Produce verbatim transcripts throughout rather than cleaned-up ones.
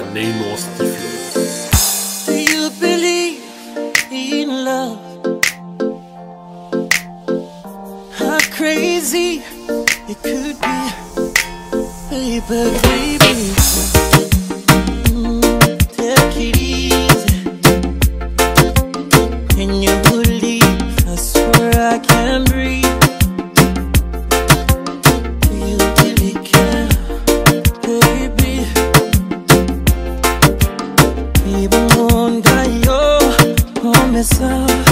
Neymar Stifler. Do you believe in love? How crazy it could be, baby, baby. Mm, take it easy. When you leave, I swear I can't breathe. Do you really care, baby? Even wonder your promise.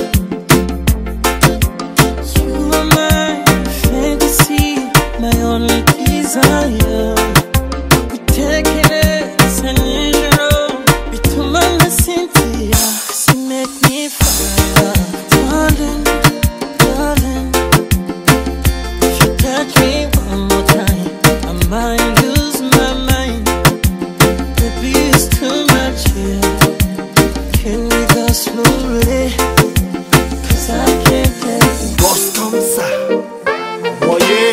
You are my fantasy, my only desire. We take it as an intro between my Cynthia. She make me fire, darling, darling. If you touch me one more time, I might lose my mind. Baby, it's too much here. Can we go slowly? Cause I can't take it. Boss comme ça. Voyez.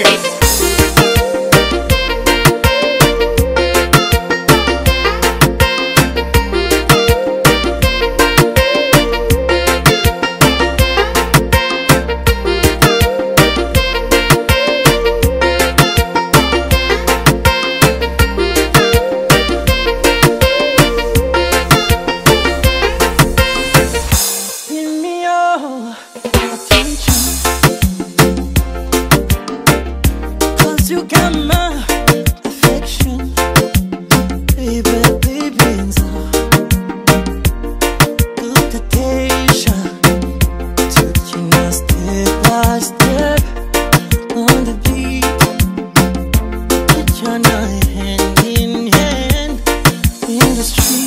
Give me your attention, cause you got my affection. Baby, baby, so good to Asia. Taking us step by step on the beat. Put your night hand in hand in the street.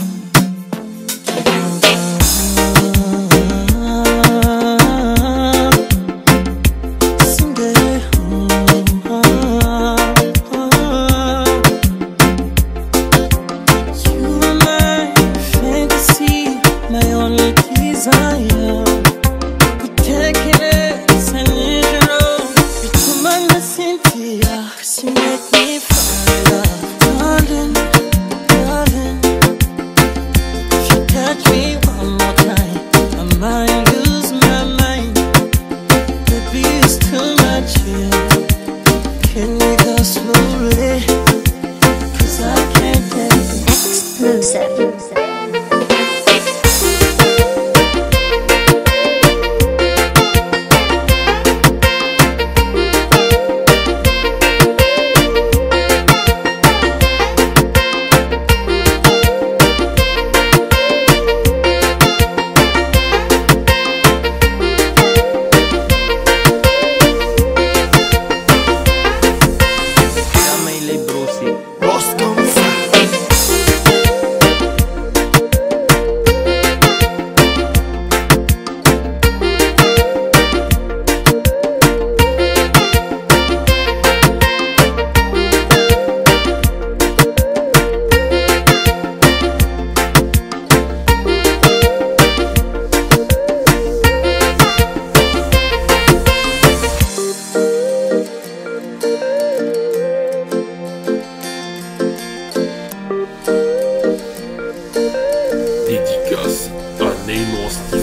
Desire, we take it as an intro between my Cynthia. Cause you make me fire, darling, darling. If you touch me one more time, I might lose my mind. Baby, it's too much here. Can we go slowly? Cause I can't take it. Exclusive. Boss comme ça. Dédicace à Neymar Stifler.